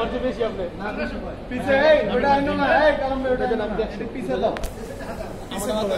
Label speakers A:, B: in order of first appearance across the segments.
A: मारते बेसी आपने
B: पीछे है बेटा आइनो ना है कलम में बेटा नाम क्या पीछे लो पीछे बोलो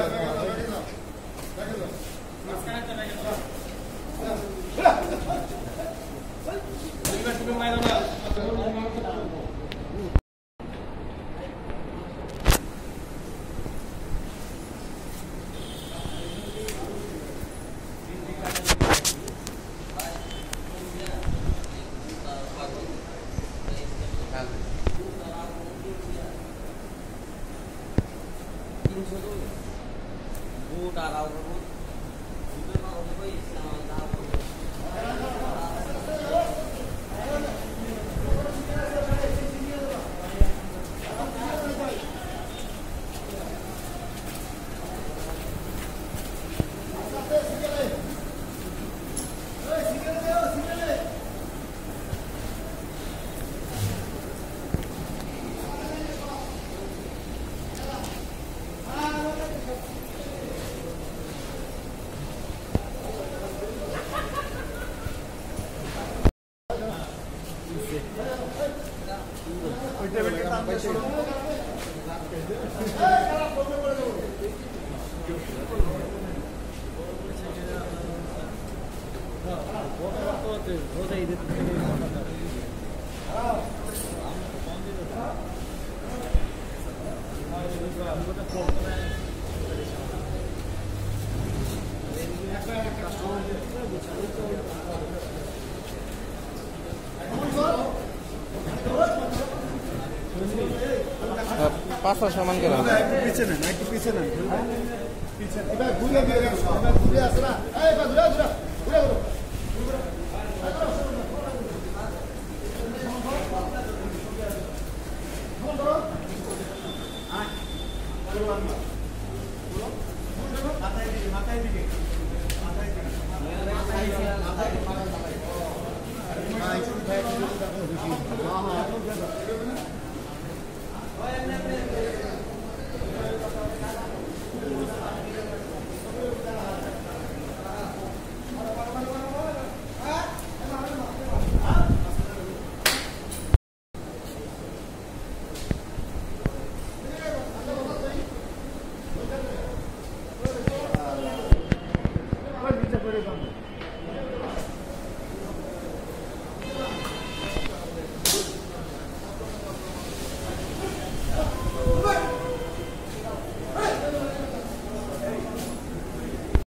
C: पासा सामान के
B: पीछे ना पीछे ना पीछे इधर घूरे घूरे असरा ए घूरा घूरा घूरा